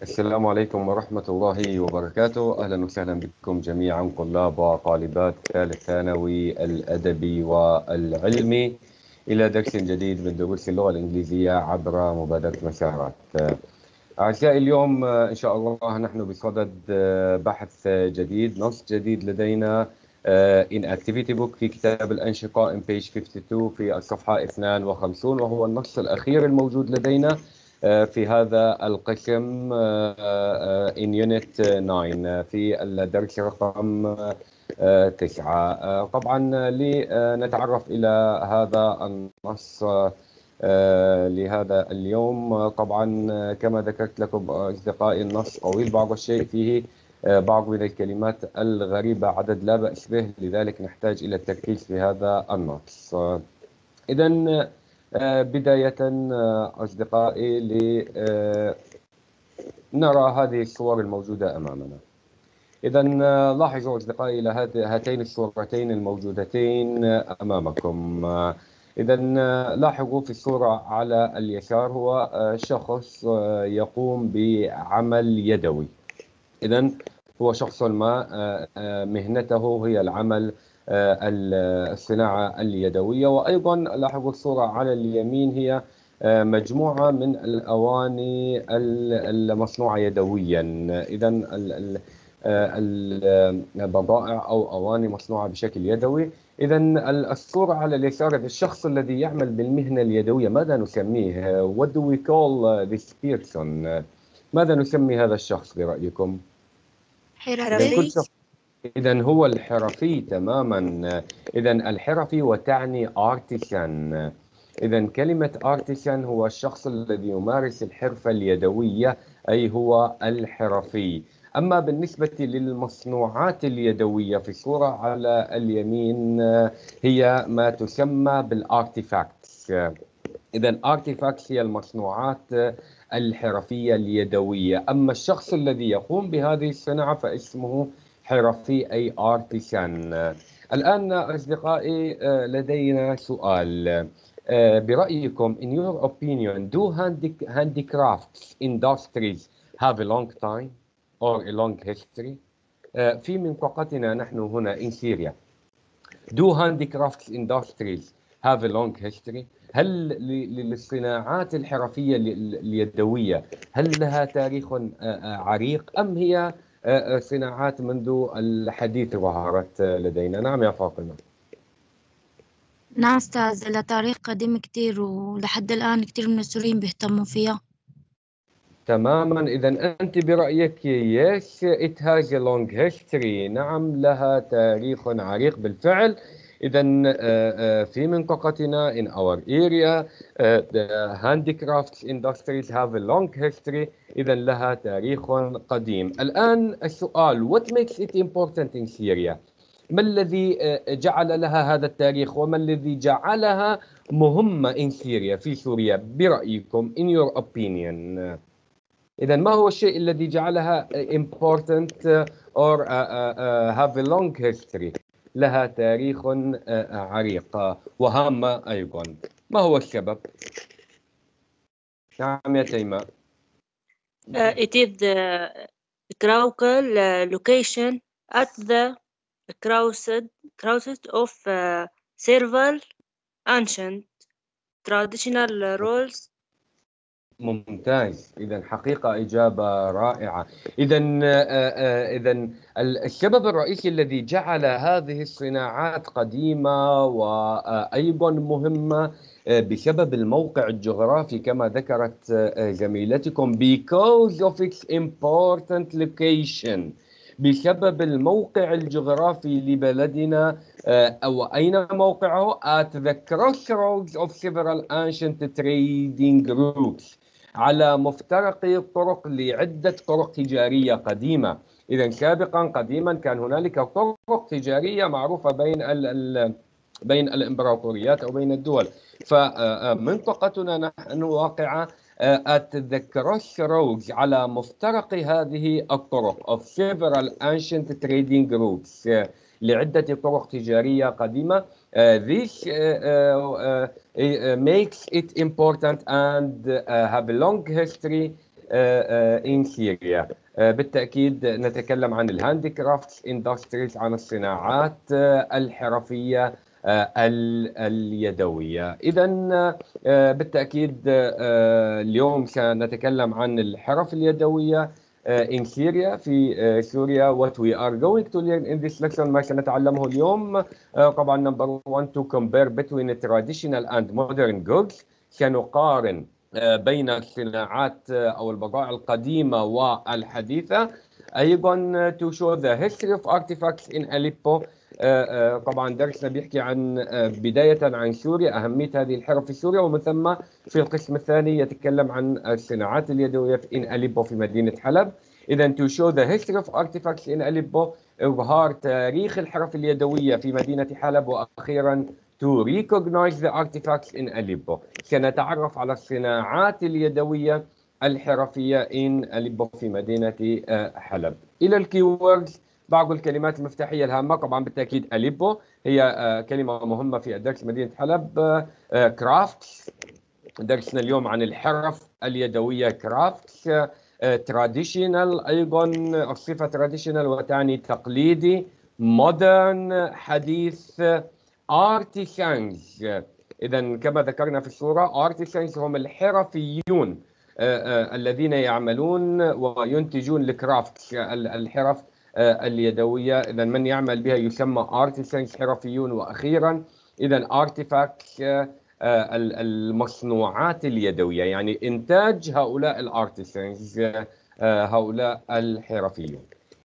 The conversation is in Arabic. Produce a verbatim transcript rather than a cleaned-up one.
السلام عليكم ورحمة الله وبركاته. أهلا وسهلا بكم جميعا طلاب وطالبات ثالث ثانوي الأدبي والعلمي إلى درس جديد من دروس اللغة الإنجليزية عبر مبادرة مسارات. أعزائي، اليوم إن شاء الله نحن بصدد بحث جديد، نص جديد لدينا in activity book في كتاب الأنشقاء in page اثنين وخمسين في الصفحة اثنين وخمسين، وهو النص الأخير الموجود لدينا في هذا القسم in unit تسعة في الدرس رقم تسعة. طبعا لنتعرف إلى هذا النص لهذا اليوم، طبعا كما ذكرت لكم أصدقائي النص طويل بعض الشيء، فيه بعض من الكلمات الغريبة عدد لا بأس به، لذلك نحتاج إلى التركيز في هذا النص. إذن بداية أصدقائي لنرى هذه الصور الموجودة أمامنا. إذن لاحظوا أصدقائي إلى هاتين الصورتين الموجودتين أمامكم. إذن لاحظوا في الصورة على اليسار هو شخص يقوم بعمل يدوي. إذن هو شخص ما مهنته هي العمل الصناعة اليدوية. وأيضا لاحظوا الصورة على اليمين هي مجموعة من الأواني المصنوعة يدويا. إذن البضائع أو أواني مصنوعة بشكل يدوي. إذن الصورة على اليسار الشخص الذي يعمل بالمهنة اليدوية ماذا نسميه؟ What do we call this person؟ ماذا نسمي هذا الشخص برأيكم؟ حرفي. إذن هو الحرفي تماما. إذن الحرفي وتعني artisan. إذن كلمة artisan هو الشخص الذي يمارس الحرفة اليدوية، أي هو الحرفي. أما بالنسبة للمصنوعات اليدوية في الصورة على اليمين هي ما تسمى بالارتيفاكتس. إذن artifacts هي المصنوعات الحرفية اليدوية. أما الشخص الذي يقوم بهذه الصناعة فاسمه حرفي أي artisan. الآن أصدقائي لدينا سؤال. برأيكم in your opinion do handicrafts industries have a long time or a long history؟ في منطقتنا نحن هنا in Syria do handicrafts industries have a long history؟ هل للصناعات الحرفية اليدوية هل لها تاريخ عريق أم هي صناعات منذ الحديث ظهرت لدينا؟ نعم يا فاطمة. نعم أستاذ، لها تاريخ قديم كتير ولحد الآن كتير من السوريين بيهتموا فيها. تماما. إذا أنت برأيك yes it has a long history، نعم لها تاريخ عريق بالفعل. إذا في منطقتنا in our area the handicrafts industries have a long history. إذا لها تاريخ قديم. الآن السؤال what makes it important in Syria؟ ما الذي جعل لها هذا التاريخ وما الذي جعلها مهمة in Syria في سوريا برأيكم in your opinion؟ إذا ما هو الشيء الذي جعلها important or have a long history، لها تاريخ عريق وهامة أيضا؟ ما هو السبب؟ نعم يا تيماء. Uh, it is the critical uh, location at the crowded, crowded of uh, several ancient traditional roles. ممتاز. إذا حقيقة إجابة رائعة. إذا إذا السبب الرئيسي الذي جعل هذه الصناعات قديمة وأيضا مهمة بسبب الموقع الجغرافي كما ذكرت زميلتكم because of its important location، بسبب الموقع الجغرافي لبلدنا. أو أين موقعه؟ at the crossroads of several ancient trading routes، على مفترق الطرق لعدة طرق تجارية قديمة. إذا سابقا قديما كان هنالك طرق تجارية معروفة بين ال ال بين الإمبراطوريات أو بين الدول. فمنطقتنا نحن واقعة at the crossroads، على مفترق هذه الطرق of several ancient trading routes، لعدة طرق تجارية قديمة. Uh, this uh, uh, uh, makes it important and uh, have a long history in Syria. بالتأكيد نتكلم عن الهاندي كرافتس اندستريز، عن الصناعات الحرفية اليدوية. إذا بالتأكيد اليوم سنتكلم عن الحرف اليدوية in Syria في سوريا. What we are going to learn in this lesson، ما سنتعلمه اليوم طبعا number one to compare between traditional and modern goods. سنقارن بين الصناعات أو البضائع القديمة والحديثة. أيضا to show the history of artifacts in Aleppo. طبعا درسنا بيحكي عن بداية عن سوريا، أهمية هذه الحرف في سوريا، ومن ثم في القسم الثاني يتكلم عن الصناعات اليدوية in Aleppo في مدينة حلب. إذا to show the history of artifacts in Aleppo، إظهار تاريخ الحرف اليدوية في مدينة حلب. وأخيرا to recognize the artifacts in Aleppo، سنتعرف على الصناعات اليدوية الحرفية in Aleppo في مدينة حلب. إلى الكيوردز، بعض الكلمات المفتاحية الهامة. طبعا بالتأكيد أليبو هي كلمة مهمة في درس مدينة حلب. كرافتس، درسنا اليوم عن الحرف اليدوية كرافتس. تراديشنال، أيضا الصفة تراديشنال وتعني تقليدي. مودرن، حديث. artisans، إذا كما ذكرنا في الصورة artisans هم الحرفيون الذين يعملون وينتجون الكرافتس، الحرف اليدوية. إذا من يعمل بها يسمى artisans، حرفيون. وأخيرا إذا artifacts، المصنوعات اليدوية، يعني إنتاج هؤلاء الارتيسانز، هؤلاء الحرفيون.